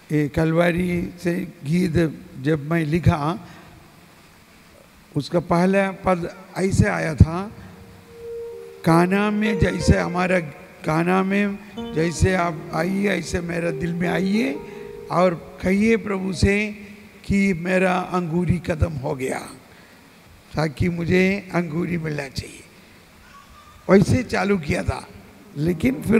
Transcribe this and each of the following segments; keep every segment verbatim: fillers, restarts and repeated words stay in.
ये कलवारी से गीत जब मैं लिखा, उसका पहला पद ऐसे आया था, काना में जैसे हमारा काना में जैसे आप आइए ऐसे मेरा दिल में आइए और कहिए प्रभु से कि मेरा अंगूरी कदम हो गया, ताकि मुझे अंगूरी मिलना चाहिए। वैसे चालू किया था, लेकिन फिर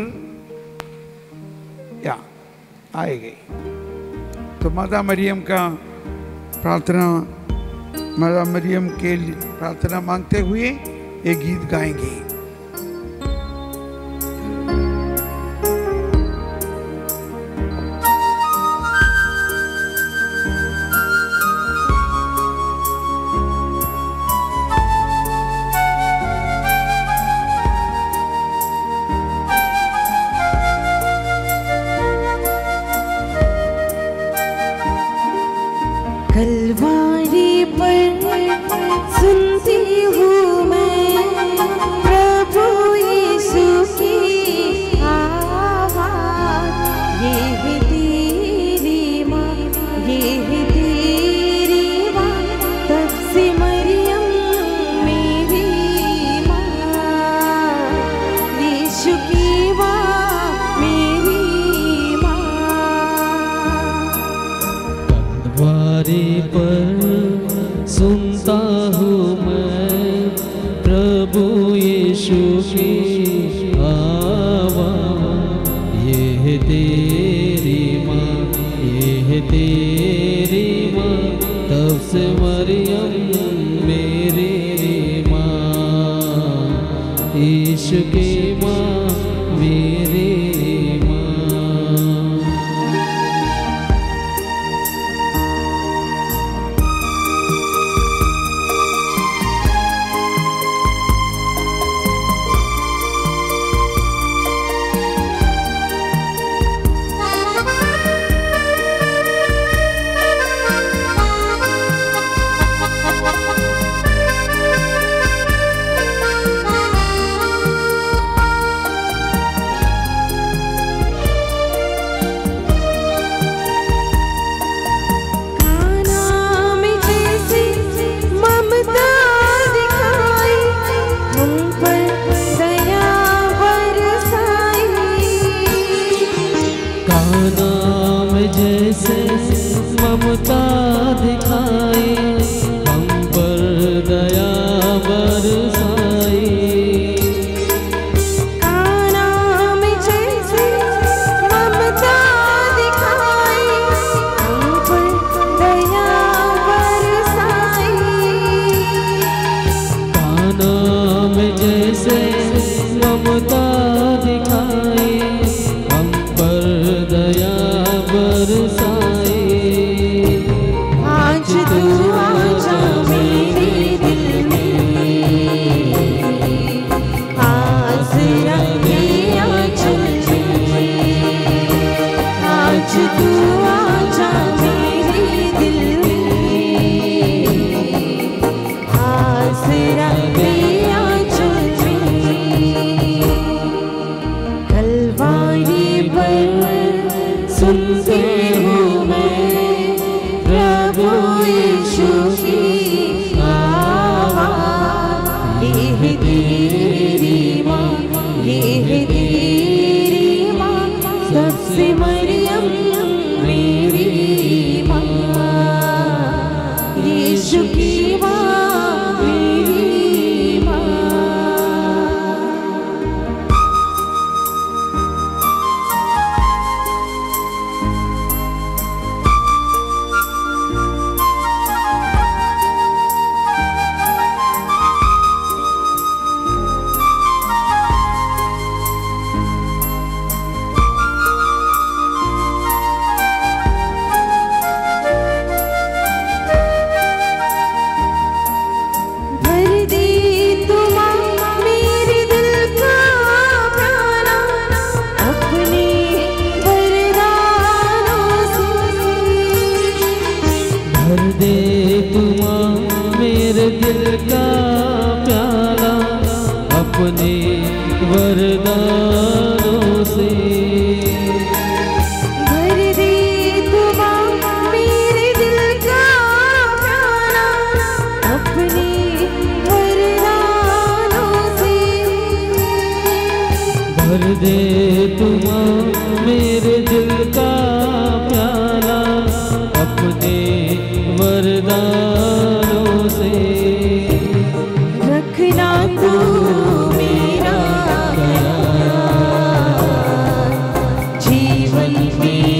या आए गई। तो माता मरियम का प्रार्थना, माता मरियम के लिए प्रार्थना मांगते हुए एक गीत गाएंगे।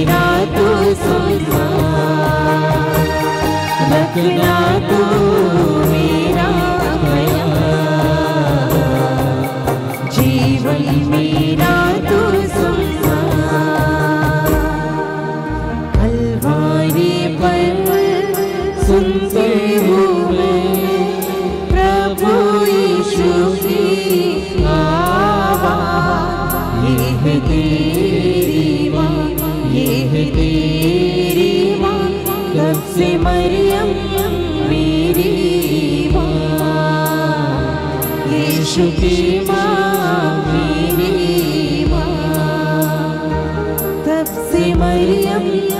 मेरा तू सम्मान, रखना तू मेरा ख्याल, जीवन मेरा तू सम्मान। कल्वारी पर सुनते हुए प्रभु यीशु की आवाज़, ये है तेरी माँ, ये है तेरी माँ, तब से मरियम मेरी माँ, यीशु की माँ मेरी माँ, तब से मरियम